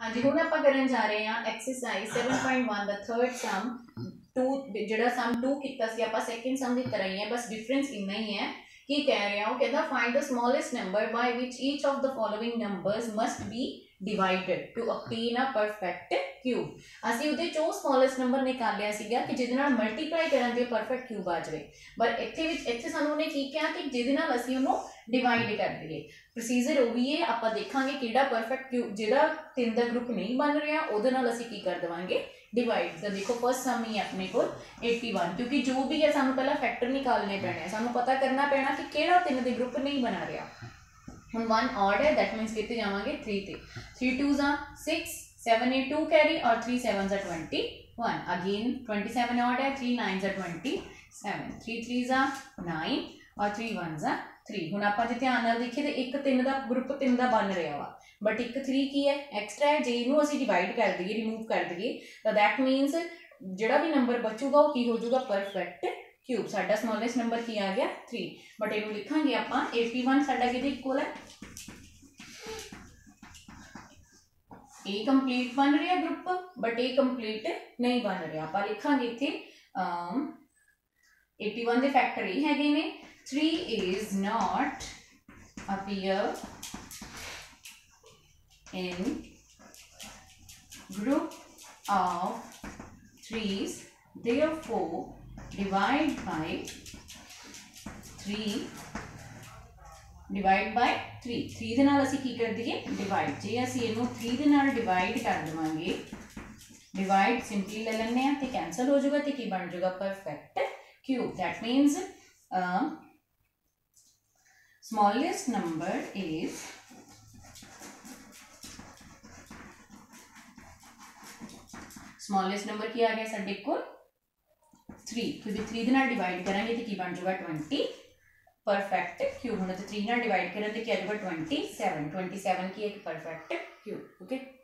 हाँ जी, हुण आपां करन जा रहे हैं exercise 7.1 the third sum two जिहड़ा सम 2 कीता सी आपां सेकंड सम दी तरह ही है, बस डिफरेंस इन्ना ही है कि कह रहे हो कहता find the smallest number by which each of the following numbers must be divided to obtain a perfect cube. ਅਸੀਂ ਉਹਦੇ ਚੋਂ स्मॉलेस्ट नंबर ਨਿਕਾਲਿਆ ਸੀਗਾ ਕਿ ਜਿਹਦੇ ਨਾਲ ਮਲਟੀਪਲਾਈ ਕਰਨ ਤੇ ਪਰਫੈਕਟ ਕਿਊਬ ਆ ਜਾਵੇ, ਪਰ ਇੱਥੇ ਸਾਨੂੰ ਉਹਨੇ ਕੀ ਕਿਹਾ ਕਿ ਜਿਹਦੇ ਨਾਲ ਅਸੀਂ ਉਹਨੂੰ डिवाइड कर दिए। प्रोसीजर वो भी है, आप देखांगे कि परफेक्ट क्यूब जो 3 का ग्रुप नहीं बन रहा वो असी की कर देवांगे डिवाइड। तो देखो फर्स्ट सम ही अपने को 81, क्योंकि जो भी है सानू पहला फैक्टर निकालने पैने, सानू पता करना पैना कि केड़ा 3 के ग्रुप नहीं बना रहा। हुण 1 ऑड है, दैट मीनस कितने जावांगे 3 ते। 3 2 6, 7 8 2 कैरी और 3 7 21। अगेन 27 ऑड है, 3 9 27, 3 3 9 और 3 1 3। हुण आपां जे ध्यान नाल देखिए तो एक 3 का ग्रुप 3 का बन रहा वा, बट एक 3 की है एक्सट्रा है। जे इनू असीं डिवाइड कर दईए, रिमूव कर दईए, तो दैट मीनस जिहड़ा भी नंबर बचूगा वो की हो जाऊगा परफेक्ट क्यूब। साडा स्मॉलेस्ट नंबर की आ गया 3, बट इनू लिखांगे आपां 81 साडा किहदे इक्वल है, ए कंप्लीट बन रहा ग्रुप बट ए कंप्लीट नहीं बन रहा। आपां लिखांगे इत्थे 81 दे फैक्टर ये हैगे ने 3 is not appear in group of 3's, therefore divide by 3 3 दे नाल असी की कर दिए डिवाइड। जे असी इनू 3 दे नाल डिवाइड कर देवांगे, डिवाइड सिंपली ले लेने ते कैंसल हो जाएगा तो की बन जाएगा perfect cube. That means smallest number is smallest number की आ गया साडे कोल 3, क्योंकि 3 दे नाल डिवाइड करांगे तो की बन जाएगा 20 परफेक्ट क्यूब। हुण 3 नाल डिवाइड करें तो क्या आ जाएगा 27 की एक परफेक्ट क्यूब। ओके।